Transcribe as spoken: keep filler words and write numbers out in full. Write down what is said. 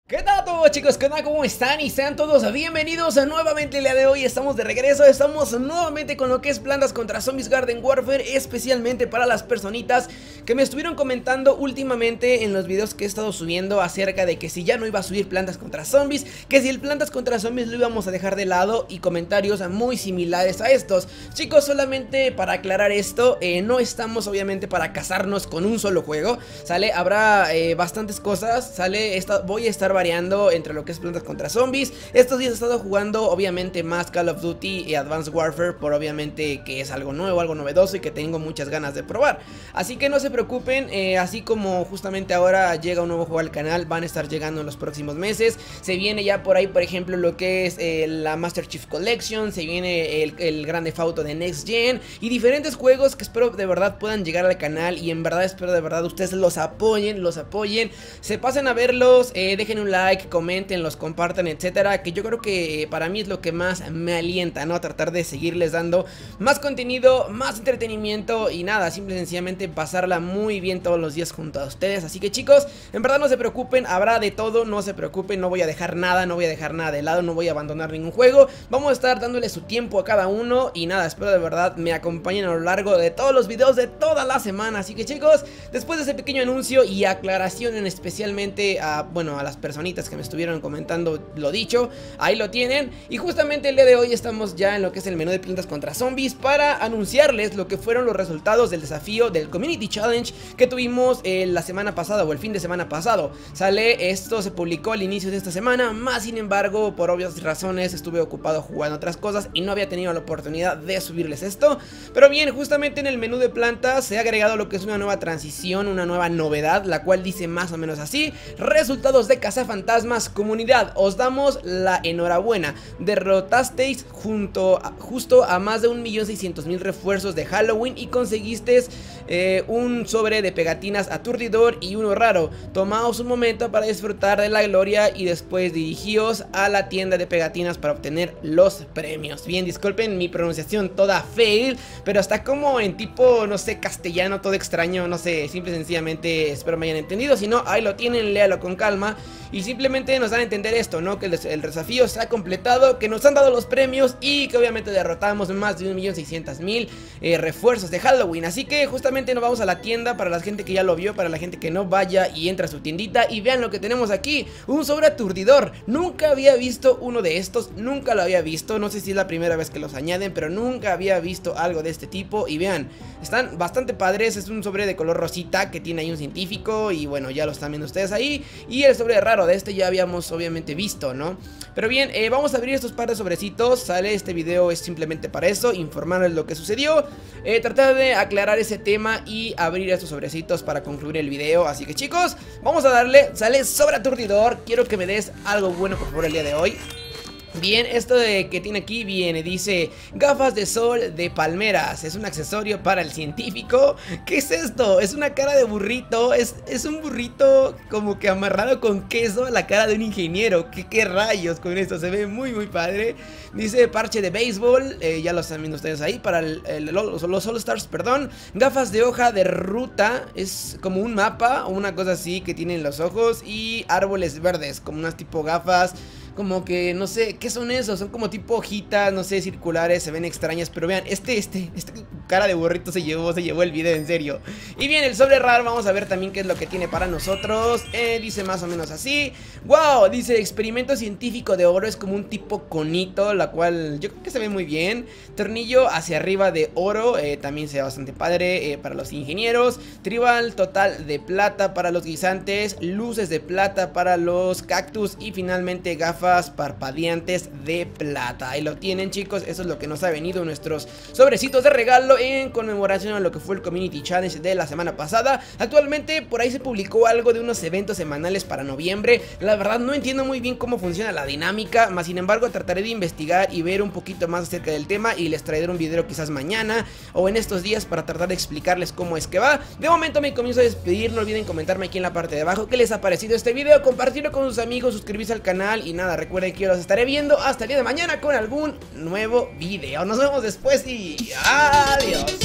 ¿Qué tal a todos, chicos? ¿Qué tal? ¿Cómo están? Y sean todos bienvenidos a nuevamente el día de hoy. Estamos de regreso, estamos nuevamente con lo que es Plantas contra Zombies Garden Warfare, especialmente para las personitas que me estuvieron comentando últimamente en los videos que he estado subiendo acerca de que si ya no iba a subir Plantas contra Zombies, que si el Plantas contra Zombies lo íbamos a dejar de lado, y comentarios muy similares a estos. Chicos, solamente para aclarar esto, eh, no estamos obviamente para casarnos con un solo juego, ¿sale? Habrá eh, bastantes cosas, ¿sale? Esta, voy a estar variando entre lo que es Plantas contra Zombies. Estos días he estado jugando obviamente más Call of Duty y Advanced Warfare, por obviamente que es algo nuevo, algo novedoso y que tengo muchas ganas de probar. Así que no se preocupen, eh, así como justamente ahora llega un nuevo juego al canal, van a estar llegando en los próximos meses. Se viene ya por ahí, por ejemplo, lo que es eh, la Master Chief Collection, se viene el, el Grand Theft Auto de Next Gen y diferentes juegos que espero de verdad puedan llegar al canal, y en verdad espero de verdad ustedes los apoyen, los apoyen, se pasen a verlos, eh, dejen un like, comenten, los compartan, etcétera, que yo creo que para mí es lo que más me alienta, ¿no? A tratar de seguirles dando más contenido, más entretenimiento y nada, simple y sencillamente pasarla muy bien todos los días junto a ustedes. Así que chicos, en verdad no se preocupen, habrá de todo, no se preocupen, no voy a dejar nada, no voy a dejar nada de lado, no voy a abandonar ningún juego, vamos a estar dándole su tiempo a cada uno y nada, espero de verdad me acompañen a lo largo de todos los videos de toda la semana. Así que chicos, después de ese pequeño anuncio y aclaración en especialmente a, bueno, a las personas que me estuvieron comentando lo dicho, ahí lo tienen. Y justamente el día de hoy estamos ya en lo que es el menú de Plantas contra Zombies para anunciarles lo que fueron los resultados del desafío del Community Challenge que tuvimos eh, la semana pasada o el fin de semana pasado. Sale, esto se publicó al inicio de esta semana, más sin embargo por obvias razones estuve ocupado jugando otras cosas y no había tenido la oportunidad de subirles esto. Pero bien, justamente en el menú de plantas se ha agregado lo que es una nueva transición, una nueva novedad, la cual dice más o menos así: resultados de caza fantasmas comunidad, os damos la enhorabuena, derrotasteis junto a, justo a más de un millón seiscientos mil refuerzos de Halloween y conseguisteis eh, un sobre de pegatinas aturdidor y uno raro. Tomaos un momento para disfrutar de la gloria y después dirigíos a la tienda de pegatinas para obtener los premios. Bien, disculpen mi pronunciación toda fail, pero está como en tipo, no sé, castellano, todo extraño, no sé, simple y sencillamente espero me hayan entendido. Si no, ahí lo tienen, léalo con calma. Y simplemente nos dan a entender esto, ¿no? Que el, el desafío se ha completado, que nos han dado los premios y que obviamente derrotamos más de un millón seiscientos mil eh, refuerzos de Halloween. Así que justamente nos vamos a la tienda para la gente que ya lo vio, para la gente que no vaya y entra a su tiendita y vean lo que tenemos aquí. Un sobre aturdidor. Nunca había visto uno de estos, nunca lo había visto. No sé si es la primera vez que los añaden, pero nunca había visto algo de este tipo. Y vean, están bastante padres. Es un sobre de color rosita que tiene ahí un científico y bueno, ya lo están viendo ustedes ahí. Y el sobre raro de este ya habíamos obviamente visto, ¿no? Pero bien, eh, vamos a abrir estos par de sobrecitos. Sale, este video es simplemente para eso, informarles lo que sucedió, eh, tratar de aclarar ese tema y abrir estos sobrecitos para concluir el video. Así que chicos, vamos a darle. Sale sobre aturdidor. Quiero que me des algo bueno por favor el día de hoy. Bien, esto de que tiene aquí viene, dice gafas de sol de palmeras, es un accesorio para el científico. ¿Qué es esto? Es una cara de burrito, es, es un burrito como que amarrado con queso a la cara de un ingeniero. ¿Qué, qué rayos con esto? Se ve muy muy padre. Dice parche de béisbol, eh, ya lo están viendo ustedes ahí, para el, el, los, los All Stars, perdón. Gafas de hoja de ruta, es como un mapa o una cosa así que tienen los ojos. Y árboles verdes, como unas tipo gafas, como que, no sé, ¿qué son esos? Son como tipo hojitas, no sé, circulares, se ven extrañas. Pero vean, este, este, este cara de burrito se llevó, se llevó el video, en serio. Y bien, el sobre raro, vamos a ver también qué es lo que tiene para nosotros. eh, Dice más o menos así. Wow, dice experimento científico de oro, es como un tipo conito, la cual yo creo que se ve muy bien. Tornillo hacia arriba de oro, eh, también se ve bastante padre eh, para los ingenieros. Tribal total de plata para los guisantes, luces de plata para los cactus y finalmente gafas parpadeantes de plata. Ahí lo tienen chicos, eso es lo que nos ha venido en nuestros sobrecitos de regalo en conmemoración a lo que fue el Community Challenge de la semana pasada. Actualmente por ahí se publicó algo de unos eventos semanales para noviembre. La verdad no entiendo muy bien cómo funciona la dinámica, más sin embargo trataré de investigar y ver un poquito más acerca del tema y les traeré un video quizás mañana o en estos días para tratar de explicarles cómo es que va. De momento me comienzo a despedir, no olviden comentarme aquí en la parte de abajo qué les ha parecido este video, compartirlo con sus amigos, suscribirse al canal y nada, recuerden que yo los estaré viendo hasta el día de mañana con algún nuevo video. Nos vemos después y adiós.